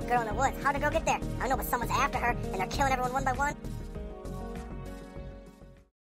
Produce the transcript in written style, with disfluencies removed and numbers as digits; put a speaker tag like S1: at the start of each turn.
S1: girl in the woods. How'd the girl get there? I don't know, but someone's after her, and they're killing everyone one by one.